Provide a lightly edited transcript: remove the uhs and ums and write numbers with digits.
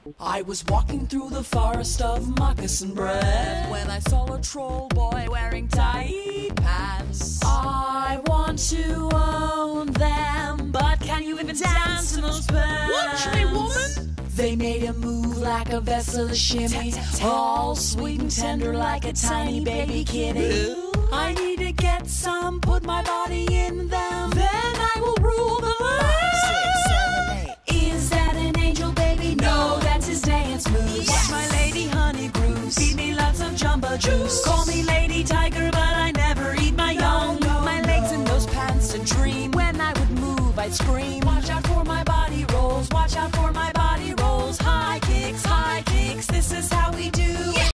I was walking through the forest of moccasin bread when I saw a troll boy wearing tight pants. I want to own them, but can you even dance in those pants? Watch me, woman! They made him move like a vessel of shimmy, all sweet and tender like a tiny baby kitty. I need to get some, put my body in